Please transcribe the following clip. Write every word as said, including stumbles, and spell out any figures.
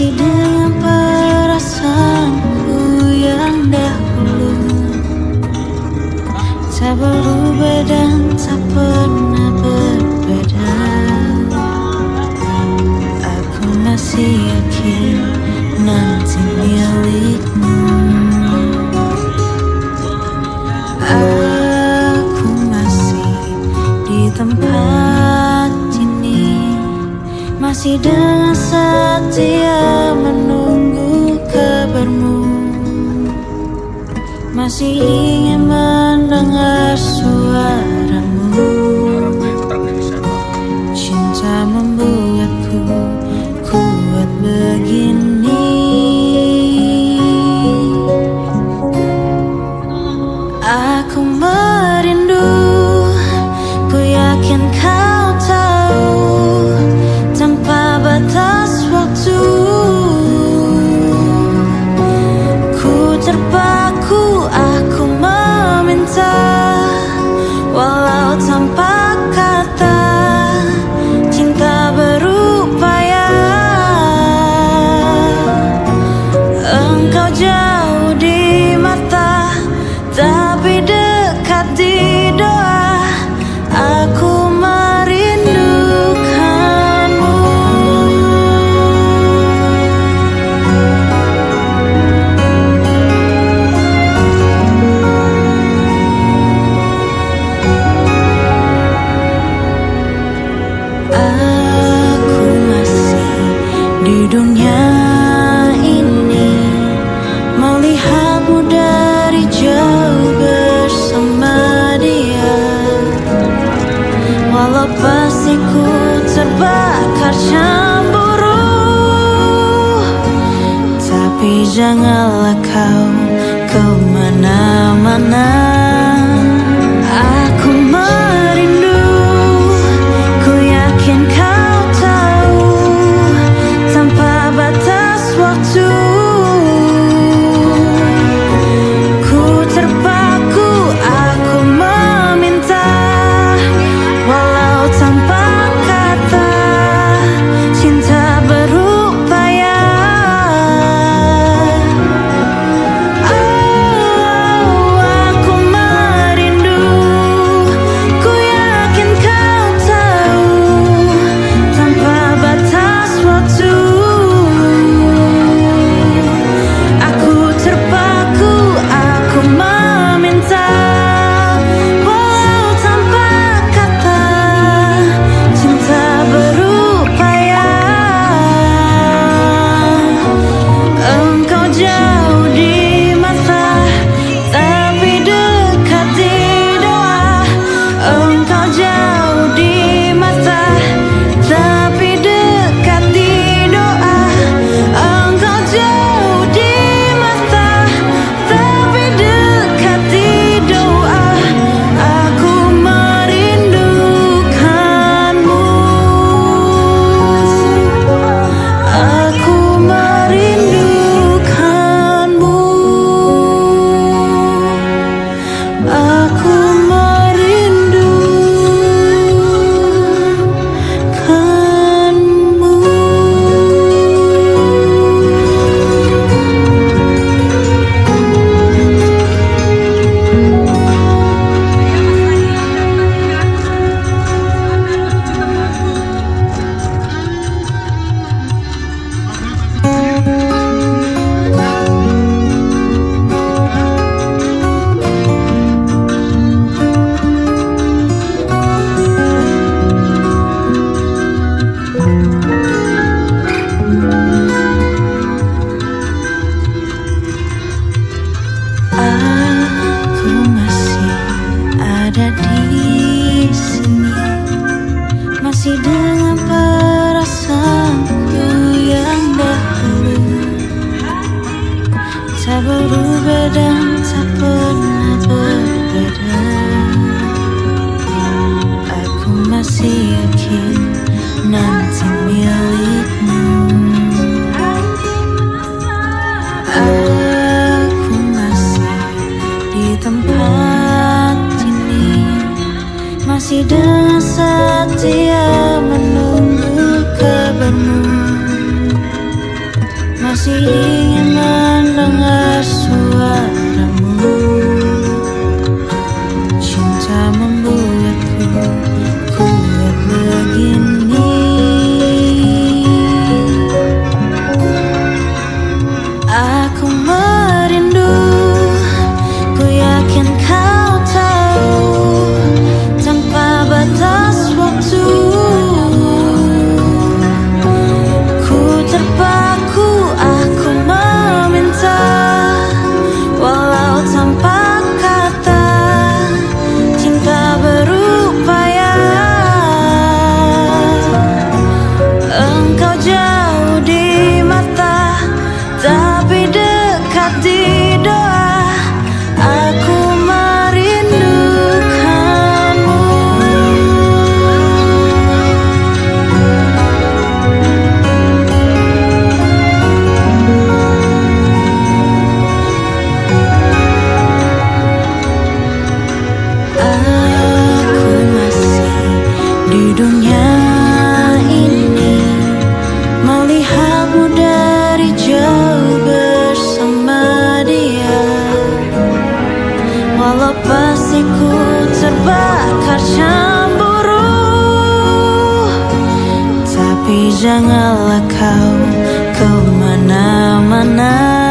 masih dengan perasaanku yang dahulu, tak berubah dan tak pernah berbeda. Aku masih yakin nanti milikmu. Aku masih di tempat ini, masih dengan setia menunggu kabarmu, masih ingin mendengar suaramu. Cinta membuatku kuat begini. Aku merindu, ku yakin kau tahu, tanpa batas waktu. Ku terpaku, aku meminta, walau tanpa kata, cinta berupaya. Engkau jauh di mata, tapi dekat di doa. Aku merindukanmu. Aku masih di dunia ini, melihatmu dari jauh bersama dia. Walau pasti ku terbakar cemburu, tapi janganlah kau kemana-mana. Aku merindu, ku yakin kau tahu, tanpa batas waktu. Ku terpaku, aku meminta, walau tanpa kata, cinta berupaya. Oh, aku merindu, ku yakin kau tahu, tanpa batas waktu. Aku terpaku, aku meminta, walau tanpa kata, cinta berupaya. Engkau jauh di mata, tapi dekat di doa. Engkau jauh di mata, tapi dekat di doa. Engkau jauh di mata, tapi dekat di doa. Aku merindukanmu. Aku merindukanmu. Aku merindukanmu. Aku masih ada di sini, masih dengan perasaanku yang dahulu, tak berubah dan tak pernah berbeda. Aku masih yakin nanti milikmu. Aku masih di tempat ini, masih dengan setia menunggu kabarmu, masih ingin mendengar suaramu. Cinta membuatku kuat begini. Aku merindu, ku yakin kau tahu, tanpa batas waktu. Ku terpaku, aku meminta, walau tanpa kata, cinta berupaya. Engkau jauh di mata, tapi dekat di doa. Aku merindukanmu. Aku masih di dunia ini, melihatmu dari jauh bersama dia. Walau pasti ku terbakar cemburu, tapi janganlah kau kemana-mana.